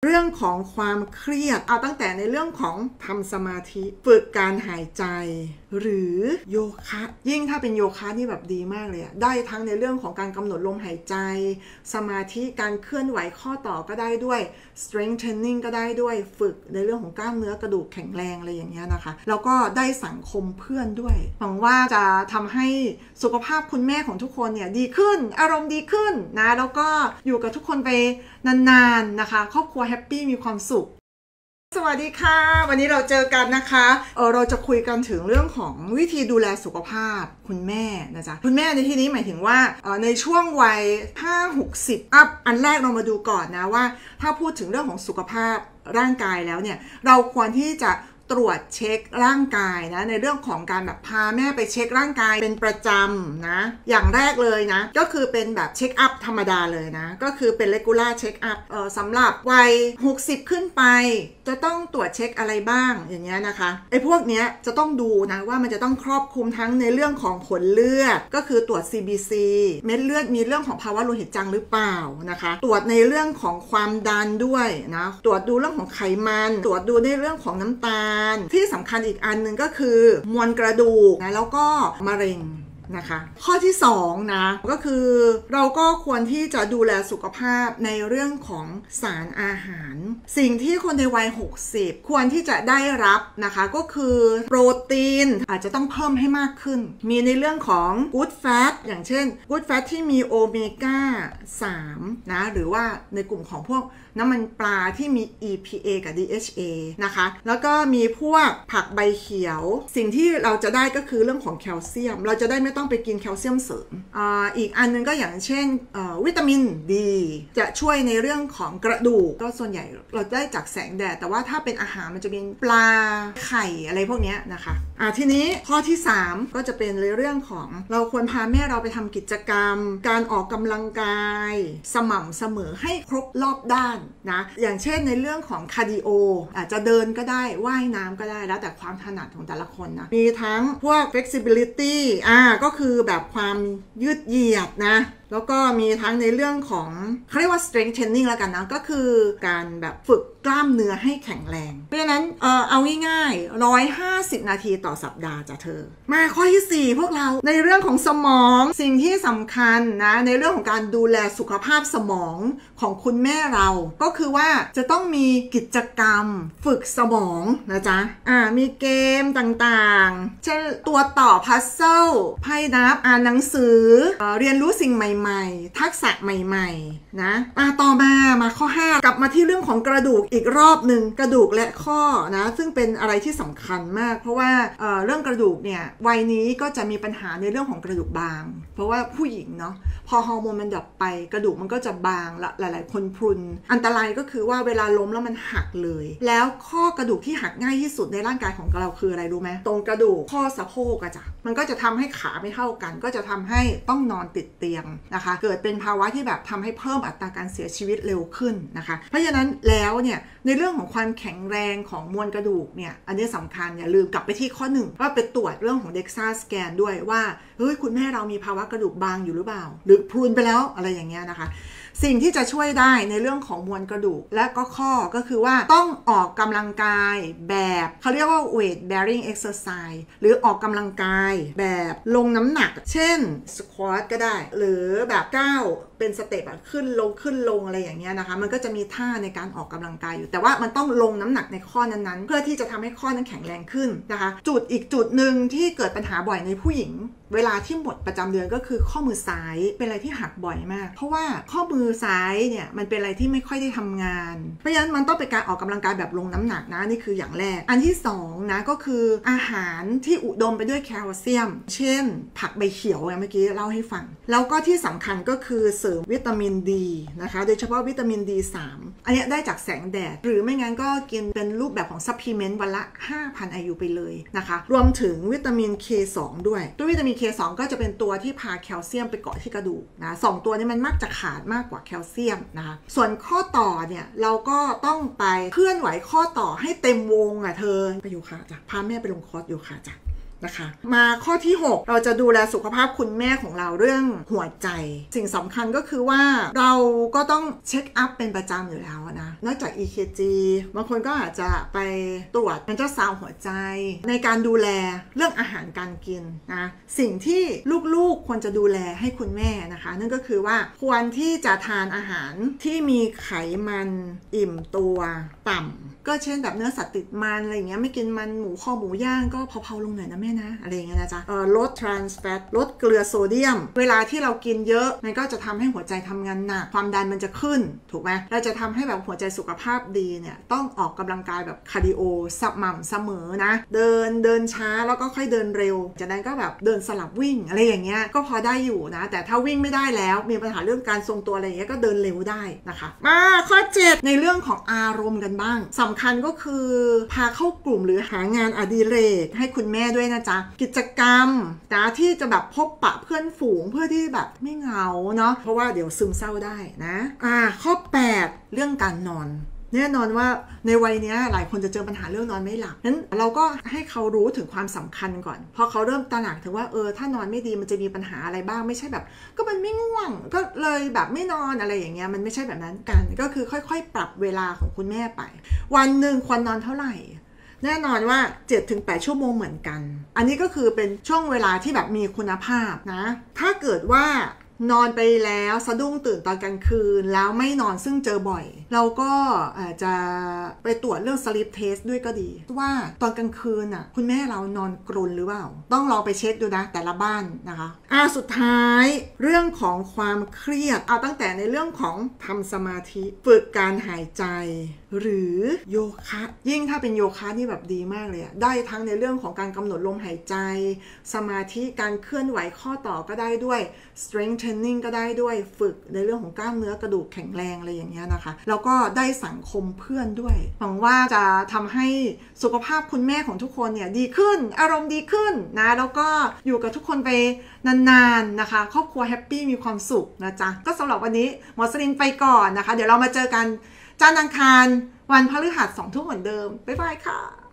เรื่องของความเครียดเอาตั้งแต่ในเรื่องของทำสมาธิฝึกการหายใจหรือโยคะยิ่งถ้าเป็นโยคะนี่แบบดีมากเลยได้ทั้งในเรื่องของการกำหนดลมหายใจสมาธิการเคลื่อนไหวข้อต่อก็ได้ด้วย strength training ก็ได้ด้วยฝึกในเรื่องของกล้ามเนื้อกระดูกแข็งแรงอะไรอย่างเงี้ยนะคะแล้วก็ได้สังคมเพื่อนด้วยหวังว่าจะทำให้สุขภาพคุณแม่ของทุกคนเนี่ยดีขึ้นอารมณ์ดีขึ้นนะแล้วก็อยู่กับทุกคนไปนานๆนะคะครอบครัวแฮปปี้มีความสุขสวัสดีค่ะวันนี้เราเจอกันนะคะเราจะคุยกันถึงเรื่องของวิธีดูแลสุขภาพคุณแม่นะจ๊ะคุณแม่ในที่นี้หมายถึงว่าในช่วงวัย50-60อัพอันแรกเรามาดูก่อนนะว่าถ้าพูดถึงเรื่องของสุขภาพร่างกายแล้วเนี่ยเราควรที่จะตรวจเช็คร่างกายนะในเรื่องของการแบบพาแม่ไปเช็คร่างกายเป็นประจำนะอย่างแรกเลยนะก็คือเป็นแบบเช็คอัพธรรมดาเลยนะก็คือเป็น regular check up สำหรับวัย60ขึ้นไปจะต้องตรวจเช็คอะไรบ้างอย่างเงี้ยนะคะไอ้พวกเนี้ยจะต้องดูนะว่ามันจะต้องครอบคลุมทั้งในเรื่องของผลเลือดก็คือตรวจ CBC เม็ดเลือดมีเรื่องของภาวะโลหิตจางหรือเปล่านะคะตรวจในเรื่องของความดันด้วยนะตรวจดูเรื่องของไขมันตรวจดูในเรื่องของน้ำตาลที่สำคัญอีกอันหนึ่งก็คือมวลกระดูกนะแล้วก็มะเร็งนะคะข้อที่2นะก็คือเราก็ควรที่จะดูแลสุขภาพในเรื่องของสารอาหารสิ่งที่คนในวัย60ควรที่จะได้รับนะคะก็คือโปรตีนอาจจะต้องเพิ่มให้มากขึ้นมีในเรื่องของ good fat อย่างเช่น good fat ที่มีโอเมก้า3นะหรือว่าในกลุ่มของพวกน้ำมันปลาที่มี EPA กับ DHA นะคะแล้วก็มีพวกผักใบเขียวสิ่งที่เราจะได้ก็คือเรื่องของแคลเซียมเราจะได้ไม่ต้องไปกินแคลเซียมเสริมอีกอันนึงก็อย่างเช่นวิตามินดีจะช่วยในเรื่องของกระดูกก็ส่วนใหญ่เราได้จากแสงแดดแต่ว่าถ้าเป็นอาหารมันจะเป็นปลาไข่อะไรพวกนี้นะคะทีนี้ข้อที่3ก็จะเป็นในเรื่องของเราควรพาแม่เราไปทำกิจกรรมการออกกำลังกายสม่ำเสมอให้ครบรอบด้านนะอย่างเช่นในเรื่องของคาร์ดิโออาจจะเดินก็ได้ว่ายน้ำก็ได้แล้วแต่ความถนัดของแต่ละคนนะมีทั้งพวก flexibility ก็คือแบบความยืดเหยียดนะแล้วก็มีทั้งในเรื่องของเขาเรียกว่า strength training แล้วกันนะก็คือการแบบฝึกกล้ามเนื้อให้แข็งแรงเพราะฉะนั้นเอาง่ายๆ150นาทีต่อสัปดาห์จ้ะเธอมาข้อที่4พวกเราในเรื่องของสมองสิ่งที่สำคัญนะในเรื่องของการดูแลสุขภาพสมองของคุณแม่เราก็คือว่าจะต้องมีกิจกรรมฝึกสมองนะจ๊ะมีเกมต่างๆเช่นตัวต่อพัซเซิลไพ่นับอ่านหนังสือเรียนรู้สิ่งใหม่ๆทักษะใหม่ๆนะต่อมาข้อ5กลับมาที่เรื่องของกระดูกอีกรอบหนึ่งกระดูกและข้อนะซึ่งเป็นอะไรที่สำคัญมากเพราะว่าเรื่องกระดูกเนี่ยวัยนี้ก็จะมีปัญหาในเรื่องของกระดูกบางเพราะว่าผู้หญิงเนาะพอฮอร์โมนมันดับไปกระดูกมันก็จะบางละหลายๆคนพรุนอันตรายก็คือว่าเวลาล้มแล้วมันหักเลยแล้วข้อกระดูกที่หักง่ายที่สุดในร่างกายของเราคืออะไรรู้ไหมตรงกระดูกข้อสะโพกอะจ้ะมันก็จะทำให้ขาไม่เท่ากันก็จะทำให้ต้องนอนติดเตียงนะคะเกิดเป็นภาวะที่แบบทำให้เพิ่มอัตราการเสียชีวิตเร็วขึ้นนะคะเพราะฉะนั้นแล้วเนี่ยในเรื่องของความแข็งแรงของมวลกระดูกเนี่ยอันนี้สำคัญอย่าลืมกลับไปที่ข้อ1ว่าไปตรวจเรื่องของ DEXA scan ด้วยว่าเฮ้ยคุณแม่เรามีภาวะกระดูกบางอยู่หรือเปล่าหรือพรุนไปแล้วอะไรอย่างเงี้ยนะคะสิ่งที่จะช่วยได้ในเรื่องของมวลกระดูกและก็ข้อก็คือว่าต้องออกกำลังกายแบบเขาเรียกว่า weight bearing exercise หรือออกกำลังกายแบบลงน้ำหนักเช่น squat ก็ได้หรือแบบก้าวเป็นสเต็ปขึ้นลงอะไรอย่างเงี้ยนะคะมันก็จะมีท่าในการออกกำลังกายอยู่แต่ว่ามันต้องลงน้ำหนักในข้อนั้นๆเพื่อที่จะทำให้ข้อนั้นแข็งแรงขึ้นนะคะอีกจุดหนึ่งที่เกิดปัญหาบ่อยในผู้หญิงเวลาที่หมดประจำเดือนก็คือข้อมือซ้ายเป็นอะไรที่หักบ่อยมากเพราะว่าข้อมือซ้ายเนี่ยมันเป็นอะไรที่ไม่ค่อยได้ทำงานเพราะฉะนั้นมันต้องเป็นการออกกำลังกายแบบลงน้ำหนักนะนี่คืออย่างแรกอันที่2นะก็คืออาหารที่อุดมไปด้วยแคลเซียมเช่นผักใบเขียวอย่างเมื่อกี้เล่าให้ฟังแล้วก็ที่สำคัญก็คือเสริมวิตามินดีนะคะโดยเฉพาะวิตามิน D3 อันนี้ได้จากแสงแดดหรือไม่งั้นก็กินเป็นรูปแบบของซัพพลีเมนต์วันละ 5,000 IU ไปเลยนะคะรวมถึงวิตามิน K2 ด้วยตัววิตามิน K2 ก็จะเป็นตัวที่พาแคลเซียมไปเกาะที่กระดูกนะ2ตัวนี้มันมักจะขาดมากกว่าแคลเซียมนะคะส่วนข้อต่อเนี่ยเราก็ต้องไปเคลื่อนไหวข้อต่อให้เต็มวงเธอไปโยคะจ้ะพาแม่ไปลงคอร์สโยคะจ้ะนะคะมาข้อที่ 6 เราจะดูแลสุขภาพคุณแม่ของเราเรื่องหัวใจสิ่งสำคัญก็คือว่าเราก็ต้องเช็คอัพเป็นประจำอยู่แล้วนะนอกจาก EKG บางคนก็อาจจะไปตรวจอัลตราซาวด์หัวใจในการดูแลเรื่องอาหารการกินนะสิ่งที่ลูกๆควรจะดูแลให้คุณแม่นะคะนั่นก็คือว่าควรที่จะทานอาหารที่มีไขมันอิ่มตัวต่ำก็เช่นแบบเนื้อสัตว์ติดมันอะไรอย่างเงี้ยไม่กินมันหมูคอหมูย่างก็เผาๆลงหน่อยนะแม่นะอะไรอย่างเงี้ยนะจ๊ะลด trans fat ลดเกลือโซเดียมเวลาที่เรากินเยอะมันก็จะทำให้หัวใจทำงานหนักความดันมันจะขึ้นถูกไหมเราจะทำให้แบบหัวใจสุขภาพดีเนี่ยต้องออกกำลังกายแบบคาร์ดิโอสม่ำเสมอนะเดินช้าแล้วก็ค่อยเดินเร็วจากนั้นก็แบบเดินสลับวิ่งอะไรอย่างเงี้ยก็พอได้อยู่นะแต่ถ้าวิ่งไม่ได้แล้วมีปัญหาเรื่องการทรงตัวอะไรอย่างเงี้ยก็เดินเร็วได้นะคะมาข้อ 7ในเรื่องของอารมณ์กันบ้างสำคัญก็คือพาเข้ากลุ่มหรือหางานอดิเรกให้คุณแม่ด้วยนะจ๊ะกิจกรรมนะที่จะแบบพบปะเพื่อนฝูงเพื่อที่แบบไม่เหงาเนาะเพราะว่าเดี๋ยวซึมเศร้าได้นะข้อ 8เรื่องการนอนแน่นอนว่าในวัยนี้หลายคนจะเจอปัญหาเรื่องนอนไม่หลับนั้นเราก็ให้เขารู้ถึงความสำคัญก่อนพอเขาเริ่มตระหนักถึงว่าถ้านอนไม่ดีมันจะมีปัญหาอะไรบ้างไม่ใช่แบบก็มันไม่ง่วงก็เลยแบบไม่นอนอะไรอย่างเงี้ยมันไม่ใช่แบบนั้นกันก็คือค่อยๆปรับเวลาของคุณแม่ไปวันหนึ่งควรนอนเท่าไหร่แน่นอนว่า 7-8 ชั่วโมงเหมือนกันอันนี้ก็คือเป็นช่วงเวลาที่แบบมีคุณภาพนะถ้าเกิดว่านอนไปแล้วสะดุ้งตื่นตอนกลางคืนแล้วไม่นอนซึ่งเจอบ่อยเราก็อาจจะไปตรวจเรื่อง sleep test ด้วยก็ดีว่าตอนกลางคืนน่ะคุณแม่เรานอนกรนหรือเปล่าต้องลองไปเช็คดูนะแต่ละบ้านนะคะสุดท้ายเรื่องของความเครียดตั้งแต่ในเรื่องของทำสมาธิฝึกการหายใจหรือโยคะยิ่งถ้าเป็นโยคะนี่แบบดีมากเลยได้ทั้งในเรื่องของการกำหนดลมหายใจสมาธิการเคลื่อนไหวข้อต่อก็ได้ด้วย strength training ก็ได้ด้วยฝึกในเรื่องของกล้ามเนื้อกระดูกแข็งแรงอะไรอย่างเงี้ยนะคะแล้วก็ได้สังคมเพื่อนด้วยหวังว่าจะทำให้สุขภาพคุณแม่ของทุกคนเนี่ยดีขึ้นอารมณ์ดีขึ้นนะแล้วก็อยู่กับทุกคนไปนานๆนะคะครอบครัวแฮปปี้มีความสุขนะจ๊ะก็สำหรับวันนี้หมอสลินไปก่อนนะคะเดี๋ยวเรามาเจอกันจันทร์อังคารวันพฤหัส 20:00 นเหมือนเดิมบ๊ายบายค่ะ